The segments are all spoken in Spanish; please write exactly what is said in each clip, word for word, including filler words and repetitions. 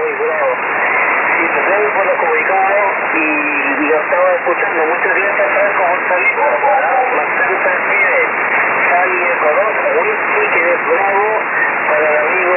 muy bravo. Y te tengo por lo comunicado y lo estaba escuchando muchos días atrás como está listo. Marcelo Sánchez, Charlie Eco dos, Whisky, que es bravo, para el amigo,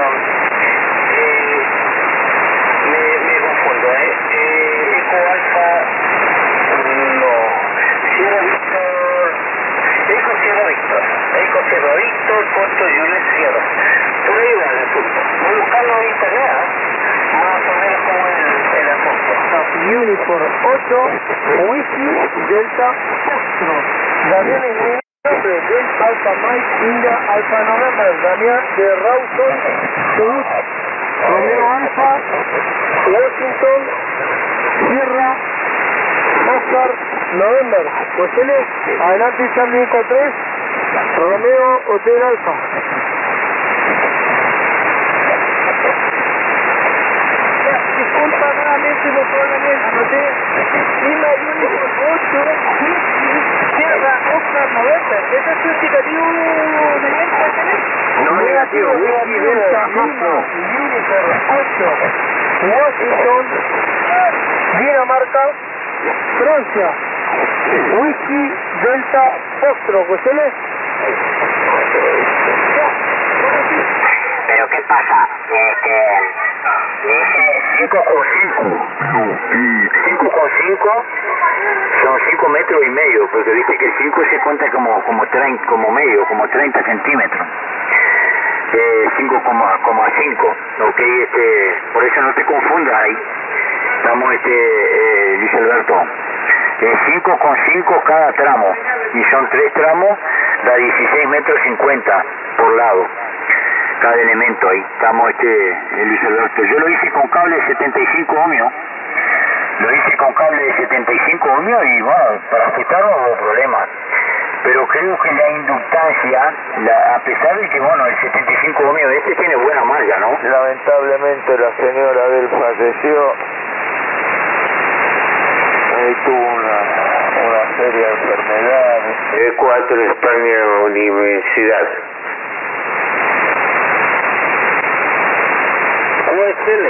eh, me, me confundo, ¿eh? eh Eco Alfa, no, Sierra Víctor, Eco Sierra Víctor, Eco Sierra Víctor, Puerto Juliet Sierra. Por ahí va el asunto. Voy buscando en internet, ¿eh? Más o menos como el, el asunto. Uniform ocho, Whisky, Delta, Foxtrot. Daniel Enrique del Alfa Mike, India, Alfa November. Daniel de Rawson, Chubut. Romeo Alfa, Washington, Sierra, Oscar, November. Pues él es, adelante Charlie Eco tres, Romeo Hotel Alfa. Disculpa nuevamente por probablemente, anoté Lima Uniform ocho, Sierra, Oscar, November. ¿Ese es tu indicativo de lenta, tenés? No, negativo, Whisky, Delta, Lima, Uniform ocho, Washington, Dinamarca, Francia, Whisky, Delta, Foxtrot. ¿Pues él es? Pero ¿qué pasa? Este, dice cinco con cinco. cinco con cinco son cinco metros y medio, porque viste que el cinco se cuenta como como treinta, como medio, como treinta centímetros. Eh, cinco coma cinco, ok, este, por eso no te confundas ahí. Estamos, este, eh, Luis Alberto, eh, cinco con cinco cada tramo, y son tres tramos, da dieciséis metros cincuenta por lado. Cada elemento ahí, estamos, este, eh, Luis Alberto. Yo lo hice con cable de setenta y cinco ohmios, lo hice con cable de setenta y cinco ohmios y bueno, para ajustarlo no hubo problema. Pero creo que la inductancia, la, a pesar de que bueno, el setenta y cinco ohmios de este tiene buena marca, ¿no? Lamentablemente la señora del falleció, eh, tuvo una, una seria enfermedad. E cuatro España Universidad. ¿Cómo es Tele?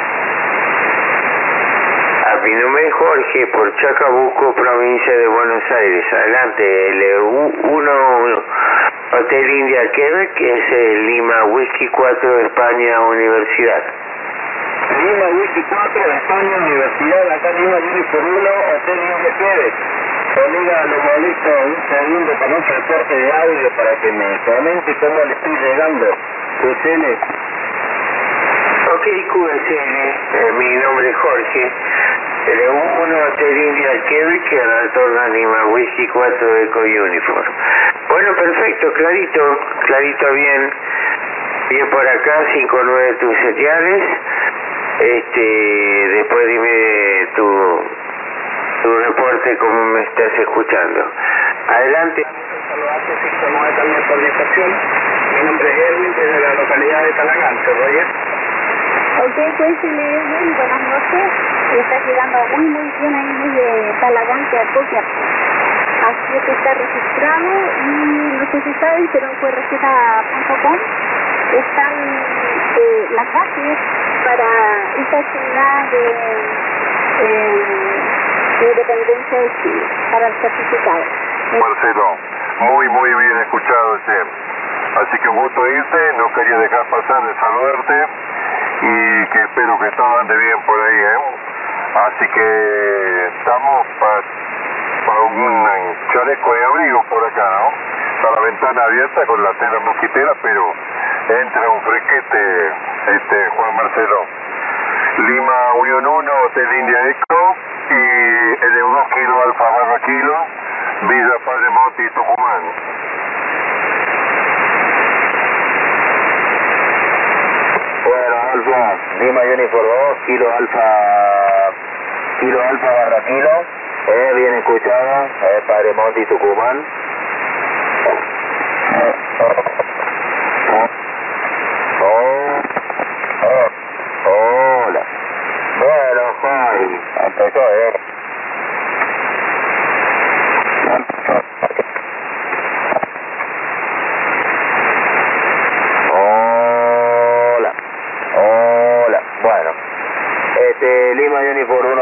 A mi nombre es Jorge, por Chacabuco, provincia de Buenos Aires. Adelante, L uno Hotel India Quebec, que es el Lima Whisky cuatro España Universidad. Lima Whisky cuatro, España Universidad, acá Lima Uniform uno, Hotel India Quebec. Oiga, lo molesto un segundo para un reporte de audio para que me comente cómo le estoy llegando. Q S L. Ok, Q S L, eh, mi nombre es Jorge. L uno Hotel India Quebec, que retorna Lima Whisky cuatro Eco Uniform. Bueno, perfecto, clarito, clarito, bien. Bien por acá, cinco nueve tus señales. Este, después dime tu, tu reporte, cómo me estás escuchando. Adelante. Saludarte, sistema de también por la estación. Mi nombre es Erwin, desde la localidad de Talagante, Roger. Ok, pues muy buenas noches. Está llegando muy muy bien ahí de Talagante a Coquia. Así que está registrado y no sé si saben, pero en Q R Z punto com están eh, las bases para esta actividad de, eh, de dependencia de Chile, para el certificado. Marcelo, muy muy bien escuchado ese. Así que un gusto irte, no quería dejar pasar de saludarte y que espero que todo ande bien por ahí, ¿eh? Así que estamos para pa un chaleco de abrigo por acá, ¿no? Está la ventana abierta con la tela mosquitera, pero entra un fresquete, este, Juan Marcelo. Lima Unión uno, Hotel India Eco y el de dos kilos Alfa barra kilo, Villa Padre Monti, Tucumán. Bueno, Alfa, Lima Uniform dos, kilo Alfa, kilo Alfa barra kilo, eh, bien escuchado, eh, Padre Monti, Tucumán. Oh, oh, hola. Bueno, Juan, empezó, eh. Hola, hola, bueno.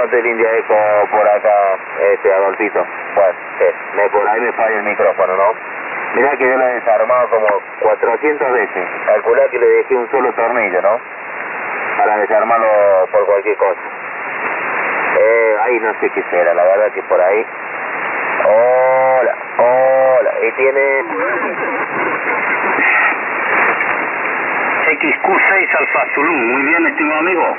Hotel India Eco por acá, este Adolfito. Bueno, eh, me, por ahí me falla el micrófono, ¿no? Mirá que yo lo he desarmado como cuatrocientas veces. Calculá que le dejé un solo tornillo, ¿no? Para desarmarlo por cualquier cosa. Eh, ahí no sé qué será, la verdad que por ahí. Hola, hola, y tiene... X Q seis Alfa Zulu, muy bien, estimado amigo.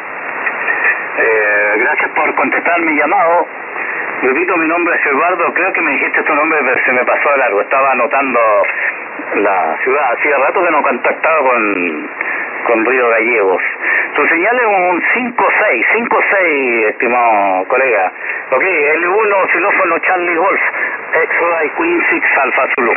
Eh, gracias por contestar mi llamado. Repito, mi nombre es Eduardo, creo que me dijiste tu nombre, pero se me pasó de largo. Estaba anotando la ciudad. Hacía rato que no contactaba con, con Río Gallegos. Tu señal es un cinco seis, cinco seis, estimado colega. Ok, L uno, xilófono Charlie Golf, X-Ray Queen seis Alfa Zulu.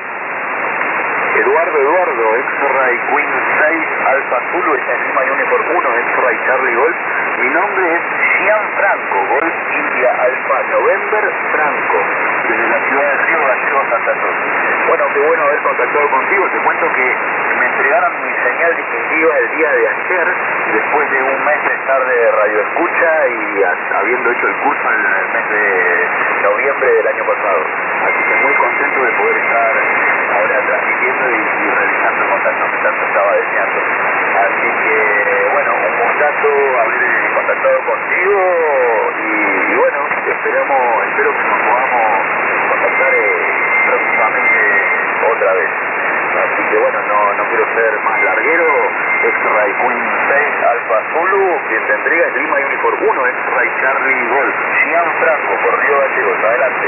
Eduardo, Eduardo, X-Ray Queen seis Alfa Zulu, está en Lima Uniform uno, X-Ray Charlie Golf. Mi nombre es Gianfranco, Golf India Alfa November Franco, desde la ciudad de Río Gallegos, Santa Cruz. Bueno, qué bueno haber contactado contigo. Te cuento que me entregaron mi señal distintiva el día de ayer, después de un mes de estar de radioescucha y habiendo hecho el curso en el mes de noviembre del año pasado. Así que muy contento de poder estar ahora transmitiendo y, y realizando el contacto que tanto estaba deseando. Así que, bueno, un gustazo haber contactado contigo y, y bueno, esperamos, espero que nos podamos contactar eh, próximamente otra vez. Así que bueno, no, no quiero ser más larguero. X-Ray Queen seis Alfa Zulu, quien te entrega es Lima Uniform uno, X-Ray Charlie Golf, Gianfranco, por Río Gallegos, adelante.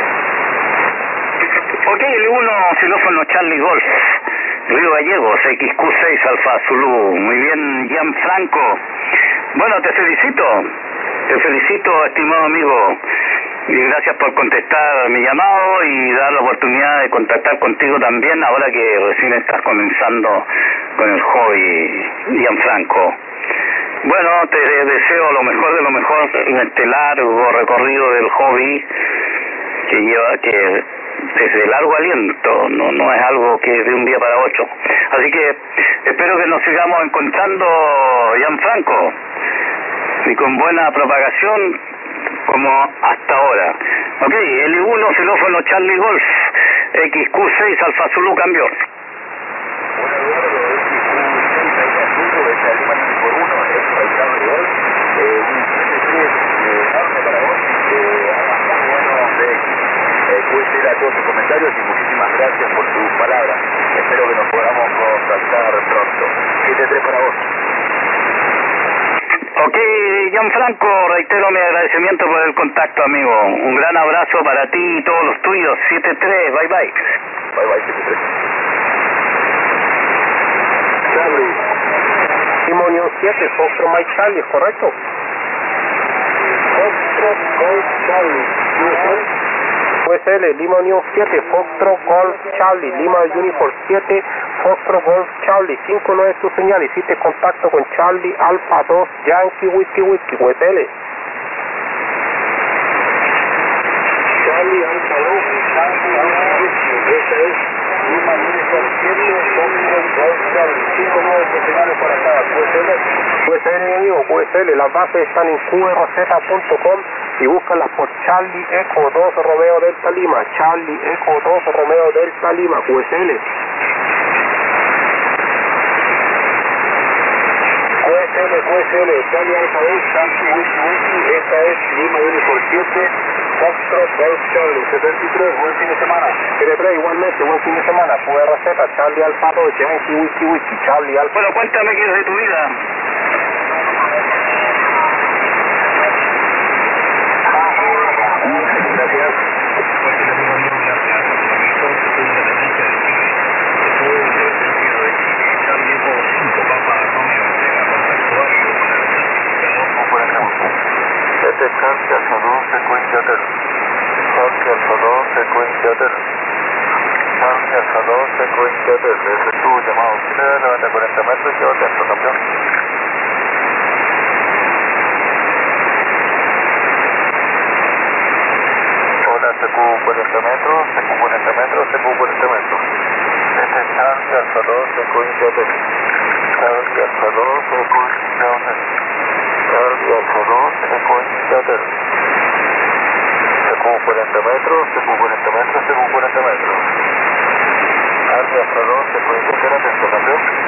Ok, L uno, xilófono Charlie Golf, Río Gallegos, X Q seis Alfa Zulu. Muy bien, Gianfranco. Bueno, te felicito, te felicito, estimado amigo, y gracias por contestar mi llamado y dar la oportunidad de contactar contigo también, ahora que recién estás comenzando con el hobby, Gianfranco. Bueno, te deseo lo mejor de lo mejor en este largo recorrido del hobby que lleva, que desde largo aliento, no no es algo que de un día para otro. Así que espero que nos sigamos encontrando, Gianfranco, y con buena propagación como hasta ahora. Ok, L uno, xilófono Charlie Golf, X Q seis Alfa Zulu, cambio. Bueno, Eduardo, X Q seis Alfa Zulu, esta es Lima Uniform uno, X-Ray Charlie Golf, eh, un P C enorme para vos, que hagas muy buenos de X. Eh, puedes leer a todos tus comentarios y muchísimas gracias por tus palabras. Espero que nos podamos contactar pronto. siete tres para vos. Ok, Gianfranco, reitero mi agradecimiento por el contacto, amigo. Un gran abrazo para ti y todos los tuyos. siete tres, bye bye. Bye bye, siete tres. Charlie. Lima Unión siete, Foxtrot Mike Charlie, ¿correcto? Foxtrot Golf Charlie. U S L, Lima Unión siete, Foxtrot Golf Charlie, Lima Uniform siete, Foxtrot Golf Charlie, cinco nueve tu señal, hiciste contacto con Charlie Alfa dos, Yankee Whiskey Whiskey, U S L. Charlie Alfa dos, Yankee Alfa Whiskey, esta es Lima Uniform siete, Foxtrot Golf Charlie, cinco nueve tu señales por acá, U S L. U S L, amigo, U S L, las bases están en Q R Z punto com y búscalas por Charlie Eco dos Romeo Delta Lima, Charlie Eco dos Romeo Delta Lima, U S L. U S L, U S L, Charlie Alfa dos, Yankee Whiskey Whiskey, esta es Lima Uniform siete, Foxtrot Golf Charlie, setenta y tres, buen fin de semana. setenta y tres, igualmente, buen fin de semana, Q R Z, Charlie Alfa dos, Yankee Whiskey Whiskey, Charlie Alfa. Bueno, cuéntame qué es de tu vida. Gracias. Este es Charlie Alfa dos, secuencia Hotel. Charlie Alfa dos, secuencia Hotel. Charlie Alfa dos, secuencia Hotel. Ese es tu llamado final, levanta cuarenta metros y lleva dentro, campeón. C Q cuarenta metros, C Q cuarenta metros, C Q cuarenta metros. Este es Charlie Alfa dos, secuencia Hotel. Charlie Alfa dos, secuencia Hotel. Charlie Alfa dos, secuencia Hotel. cuarenta metros, C Q cuarenta metros, C Q cuarenta metros. Alfa dos, se puede intentar atento, campeón.